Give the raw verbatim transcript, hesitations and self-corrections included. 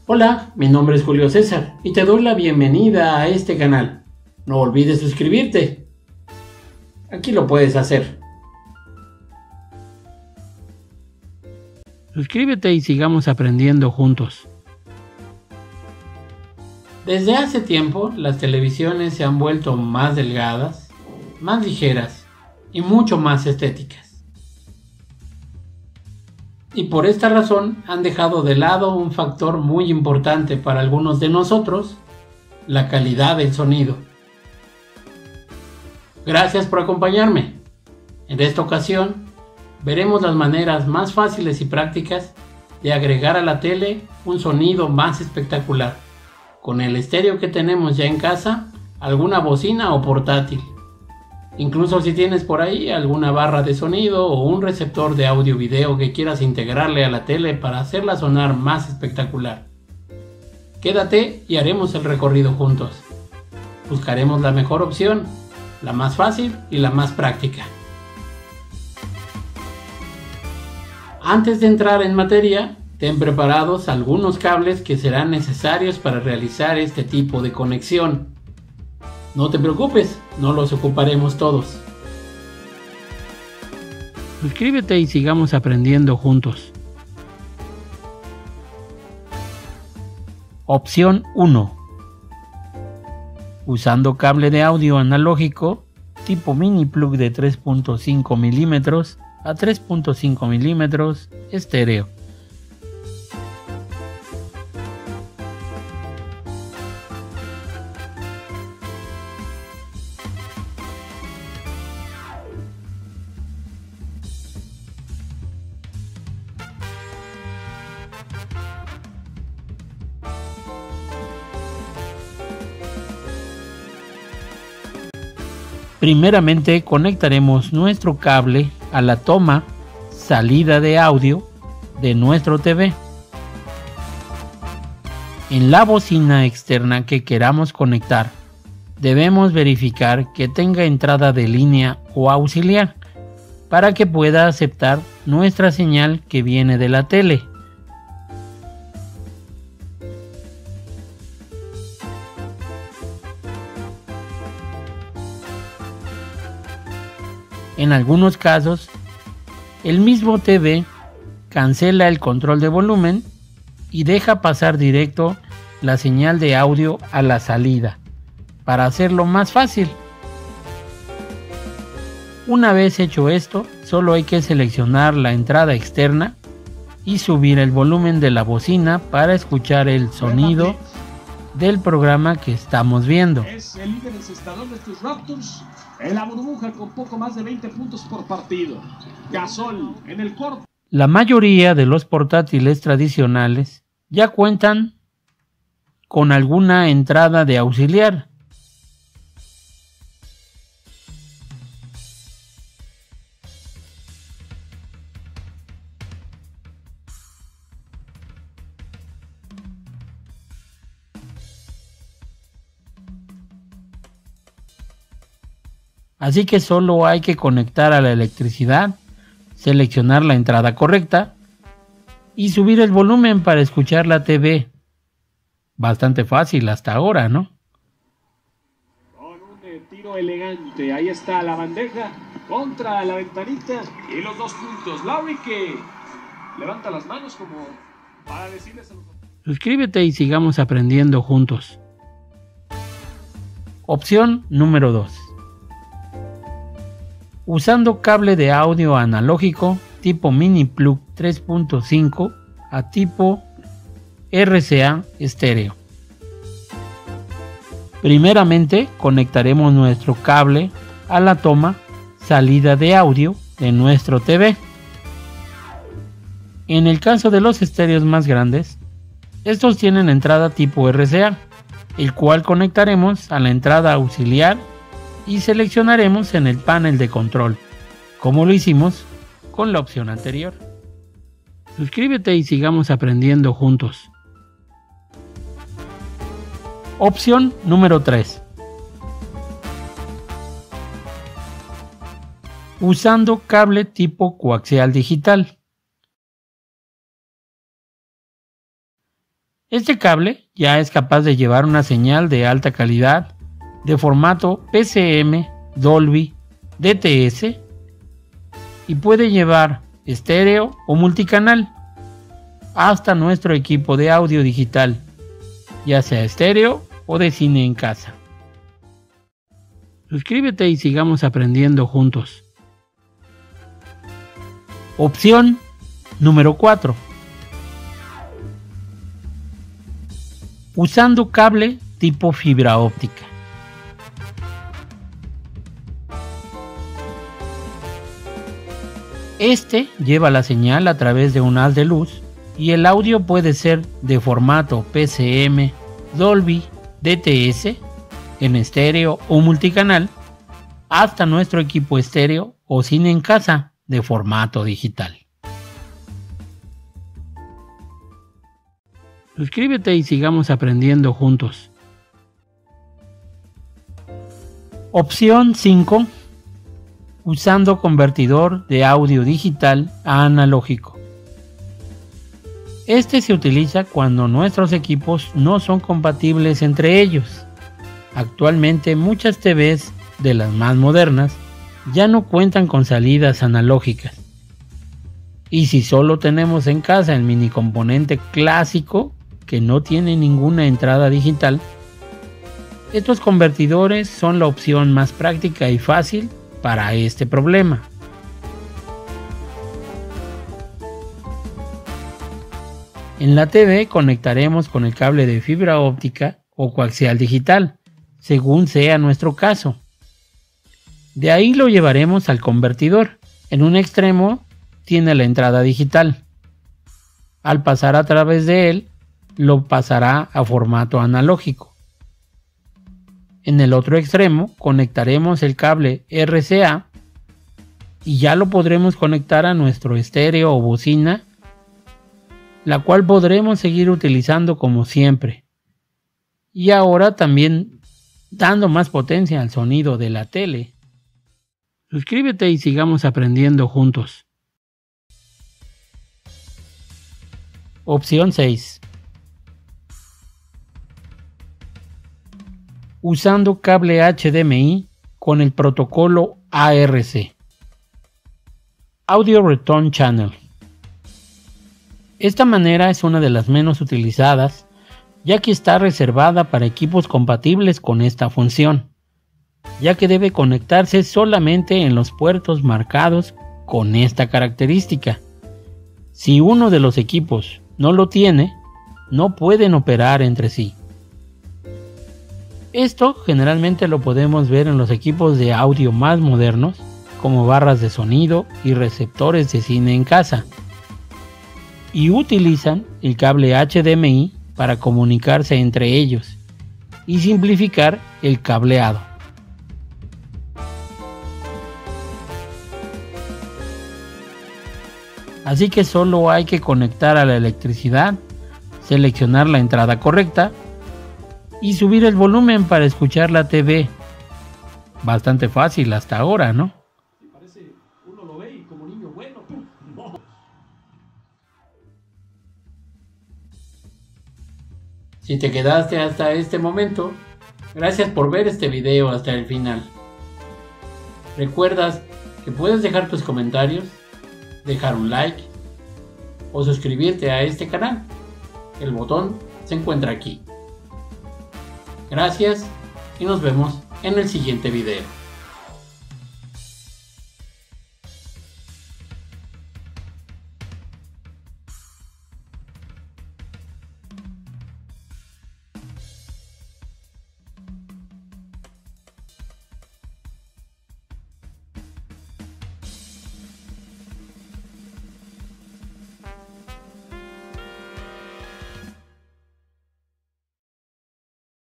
Hola, mi nombre es Julio César y te doy la bienvenida a este canal. No olvides suscribirte. Aquí lo puedes hacer. Suscríbete y sigamos aprendiendo juntos. Desde hace tiempo, las televisiones se han vuelto más delgadas, más ligeras y mucho más estéticas. Y por esta razón han dejado de lado un factor muy importante para algunos de nosotros, la calidad del sonido. Gracias por acompañarme. En esta ocasión, veremos las maneras más fáciles y prácticas de agregar a la tele un sonido más espectacular, con el estéreo que tenemos ya en casa, alguna bocina o portátil. Incluso si tienes por ahí alguna barra de sonido o un receptor de audio video que quieras integrarle a la tele para hacerla sonar más espectacular. Quédate y haremos el recorrido juntos. Buscaremos la mejor opción, la más fácil y la más práctica. Antes de entrar en materia, ten preparados algunos cables que serán necesarios para realizar este tipo de conexión. No te preocupes, no los ocuparemos todos. Suscríbete y sigamos aprendiendo juntos. Opción uno. Usando cable de audio analógico tipo mini plug de tres punto cinco milímetros a tres punto cinco milímetros estéreo. Primeramente conectaremos nuestro cable a la toma salida de audio de nuestro T V. En la bocina externa que queramos conectar, debemos verificar que tenga entrada de línea o auxiliar para que pueda aceptar nuestra señal que viene de la tele. En algunos casos, el mismo T V cancela el control de volumen y deja pasar directo la señal de audio a la salida, para hacerlo más fácil. Una vez hecho esto, solo hay que seleccionar la entrada externa y subir el volumen de la bocina para escuchar el sonido del programa que estamos viendo. Es el líder encestador de estos Raptors en la burbuja con poco más de veinte puntos por partido. Gasol en el corte. La mayoría de los portátiles tradicionales ya cuentan con alguna entrada de auxiliar. Así que solo hay que conectar a la electricidad, seleccionar la entrada correcta y subir el volumen para escuchar la T V. Bastante fácil hasta ahora, ¿no? Con un eh, tiro elegante, ahí está la bandeja contra la ventanita y los dos puntos. Larry que levanta las manos como para decirles a los... Suscríbete y sigamos aprendiendo juntos. Opción número dos. Usando cable de audio analógico tipo mini plug tres punto cinco a tipo R C A estéreo. Primeramente conectaremos nuestro cable a la toma salida de audio de nuestro T V. En el caso de los estéreos más grandes, estos tienen entrada tipo R C A, el cual conectaremos a la entrada auxiliar y seleccionaremos en el panel de control, como lo hicimos con la opción anterior. Suscríbete y sigamos aprendiendo juntos. Opción número tres. Usando cable tipo coaxial digital. Este cable ya es capaz de llevar una señal de alta calidad de formato P C M, Dolby, D T S y puede llevar estéreo o multicanal hasta nuestro equipo de audio digital, ya sea estéreo o de cine en casa. Suscríbete y sigamos aprendiendo juntos. Opción número cuatro. Usando cable tipo fibra óptica. Este lleva la señal a través de un haz de luz y el audio puede ser de formato P C M, Dolby, D T S, en estéreo o multicanal, hasta nuestro equipo estéreo o cine en casa de formato digital. Suscríbete y sigamos aprendiendo juntos. Opción cinco. Usando convertidor de audio digital a analógico. Este se utiliza cuando nuestros equipos no son compatibles entre ellos. Actualmente muchas T Vs de las más modernas ya no cuentan con salidas analógicas. Y si solo tenemos en casa el mini componente clásico que no tiene ninguna entrada digital, estos convertidores son la opción más práctica y fácil para este problema. En la T V conectaremos con el cable de fibra óptica o coaxial digital, según sea nuestro caso. De ahí lo llevaremos al convertidor. En un extremo tiene la entrada digital. Al pasar a través de él, lo pasará a formato analógico. En el otro extremo conectaremos el cable R C A y ya lo podremos conectar a nuestro estéreo o bocina, la cual podremos seguir utilizando como siempre. Y ahora también dando más potencia al sonido de la tele. Suscríbete y sigamos aprendiendo juntos. Opción seis. Usando cable H D M I con el protocolo A R C. Audio Return Channel. Esta manera es una de las menos utilizadas, ya que está reservada para equipos compatibles con esta función, ya que debe conectarse solamente en los puertos marcados con esta característica. Si uno de los equipos no lo tiene, no pueden operar entre sí. Esto generalmente lo podemos ver en los equipos de audio más modernos, como barras de sonido y receptores de cine en casa, y utilizan el cable H D M I para comunicarse entre ellos y simplificar el cableado. Así que solo hay que conectar a la electricidad, seleccionar la entrada correcta y subir el volumen para escuchar la T V. Bastante fácil hasta ahora, ¿no? Parece, uno lo ve y como niño bueno, no. Si te quedaste hasta este momento, gracias por ver este video hasta el final. Recuerdas que puedes dejar tus comentarios, dejar un like o suscribirte a este canal. El botón se encuentra aquí. Gracias y nos vemos en el siguiente video.